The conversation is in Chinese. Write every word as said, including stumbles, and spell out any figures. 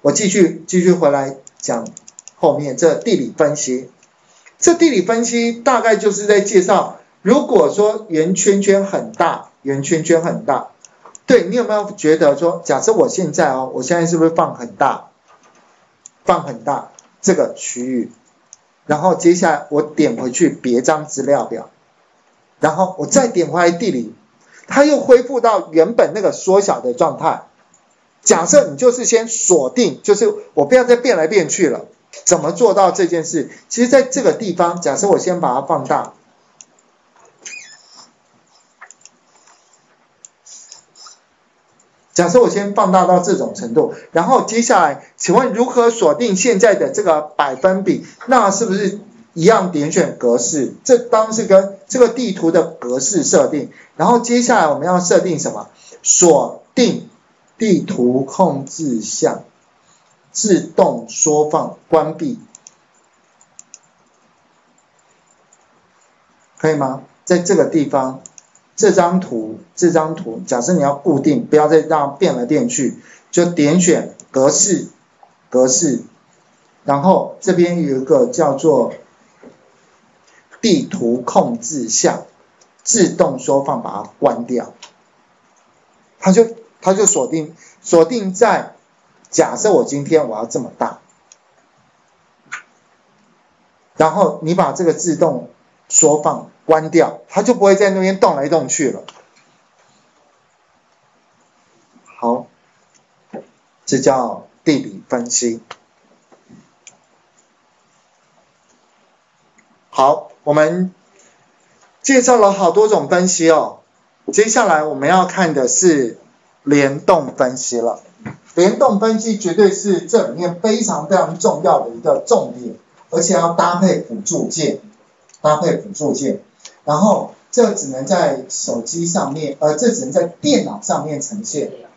我继续继续回来讲后面这地理分析。这地理分析大概就是在介绍，如果说圆圈圈很大，圆圈圈很大，对，你有没有觉得说，假设我现在哦，我现在是不是放很大，放很大这个区域，然后接下来我点回去别张资料表，然后我再点回来地理，它又恢复到原本那个缩小的状态。假设你就是先锁定，就是我不要再变来变去了，怎么做到这件事？其实在这个地方，假设我先把它放大，假设我先放大到这种程度，然后接下来，请问如何锁定现在的这个百分比？那是不是一样点选格式？这当然是跟这个地图的格式设定。然后接下来我们要设定什么？锁定地图控制项，自动缩放关闭，可以吗？在这个地方，这张图，这张图，假设你要固定，不要再让它变来变去，就点选格式，格式，然后这边有一个叫做地图控制项，自动缩放，把它关掉，它就它就锁定锁定在，假设我今天我要这么大，然后你把这个自动缩放关掉，它就不会在那边动来动去了。好，这叫地理分析。好，我们介绍了好多种分析哦，接下来我们要看的是联动分析了。联动分析绝对是这里面非常非常重要的一个重点，而且要搭配辅助件，搭配辅助件。然后这只能在手机上面，呃，这只能在电脑上面呈现，